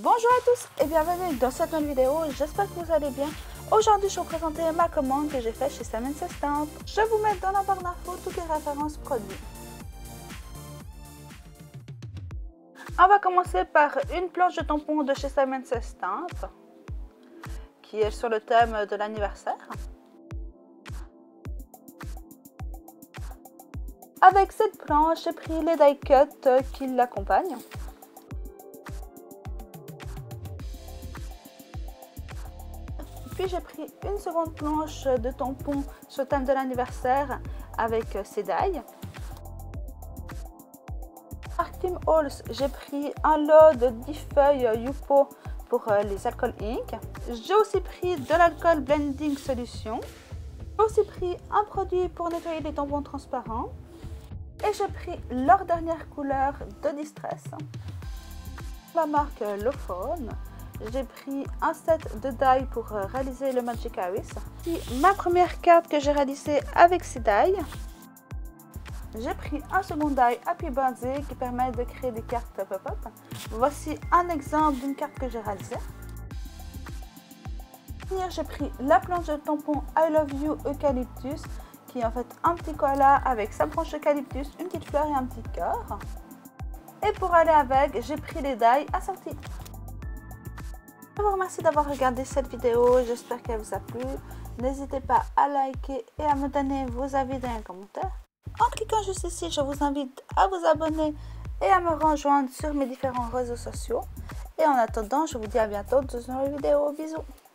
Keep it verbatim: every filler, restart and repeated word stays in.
Bonjour à tous et bienvenue dans cette nouvelle vidéo, j'espère que vous allez bien. Aujourd'hui je vais vous présenter ma commande que j'ai faite chez Sam and Stamp. Je vais vous mettre dans la barre d'infos toutes les références produits. On va commencer par une planche de tampons de chez Sam and Stamp qui est sur le thème de l'anniversaire. Avec cette planche, j'ai pris les die cuts qui l'accompagnent. Puis j'ai pris une seconde planche de tampons sur le thème de l'anniversaire avec ces die. Par Team Halls, j'ai pris un lot de dix feuilles Yupo pour les alcool ink. J'ai aussi pris de l'alcool blending solution. J'ai aussi pris un produit pour nettoyer les tampons transparents. Et j'ai pris leur dernière couleur de Distress. La marque Lofone. J'ai pris un set de die pour réaliser le Magic Iris. Puis ma première carte que j'ai réalisée avec ces die. J'ai pris un second die Happy Birthday qui permet de créer des cartes pop-up. Voici un exemple d'une carte que j'ai réalisée. J'ai pris la planche de tampon I Love You Eucalyptus qui est en fait un petit koala avec sa branche d'eucalyptus, une petite fleur et un petit cœur. Et pour aller avec, j'ai pris les die assortis. Je vous remercie d'avoir regardé cette vidéo, j'espère qu'elle vous a plu. N'hésitez pas à liker et à me donner vos avis dans les commentaires. En cliquant juste ici, je vous invite à vous abonner et à me rejoindre sur mes différents réseaux sociaux. Et en attendant, je vous dis à bientôt dans une nouvelle vidéo. Bisous!